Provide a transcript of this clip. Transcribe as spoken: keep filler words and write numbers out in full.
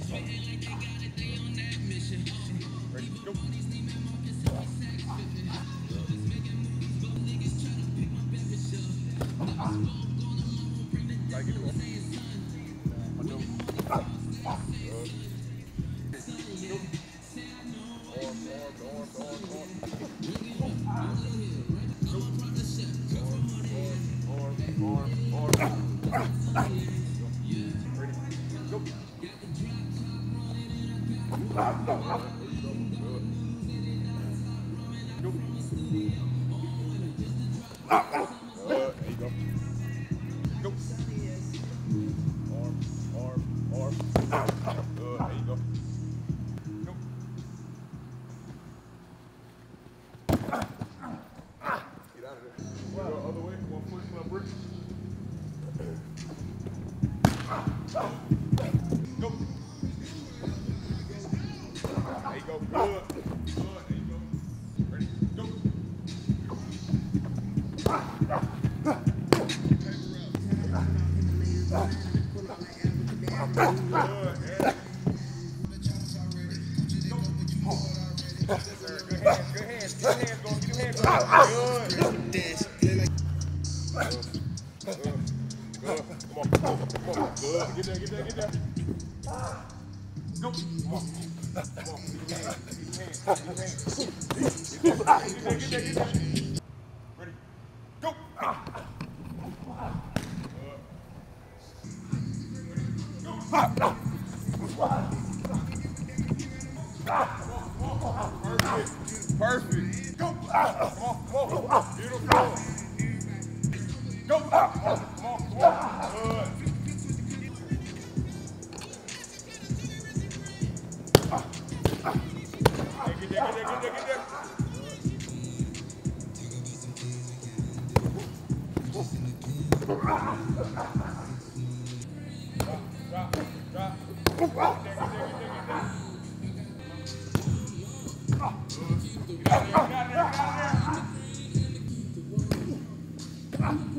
Ready, go. Gotta get it on. One, two. Good. Go. Arm, arm, arm, arm, arm. Get there, get there, get there. Go. Come on. Come on. Get your hands. Get your hands. Get your hands. Get there, get there, get there. Ready. Go. Perfect. Perfect. Go. Come on, come on. Beautiful. Go. Come on, come on, come on. Good. Get there, get there, get there, get there. Drop, drop, drop. Get there, get there, get there, get there. Get out there, get out there, get out there.